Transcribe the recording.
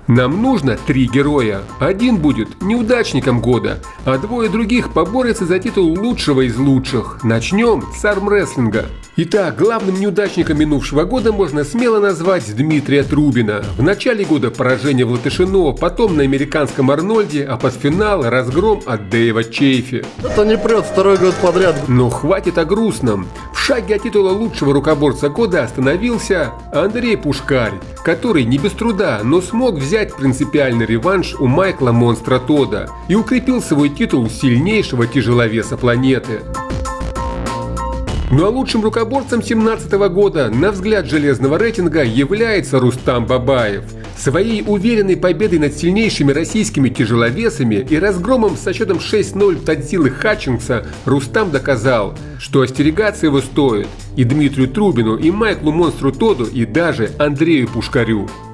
Нам нужно 3 героя. Один будет неудачником года, а 2 других поборются за титул лучшего из лучших. Начнем с армрестлинга. Итак, главным неудачником минувшего года можно смело назвать Дмитрия Трубина. В начале года поражение в Латышино, потом на американском Арнольде, а постфинал разгром от Дэйва Чейфи. Это не прет 2-й год подряд. Но хватит о грустном. В шаге от титула лучшего рукоборца года остановился Андрей Пушкарь, который не без труда, но смог взять принципиальный реванш у Майкла Монстра Тодда и укрепил свой титул сильнейшего тяжеловеса планеты. Ну а лучшим рукоборцем 2017 года, на взгляд железного рейтинга, является Рустам Бабаев. Своей уверенной победой над сильнейшими российскими тяжеловесами и разгромом со счетом 6-0 Тадзилы Хатчинса Рустам доказал, что остерегаться его стоит и Дмитрию Трубину, и Майклу Монстру Тодду, и даже Андрею Пушкарю.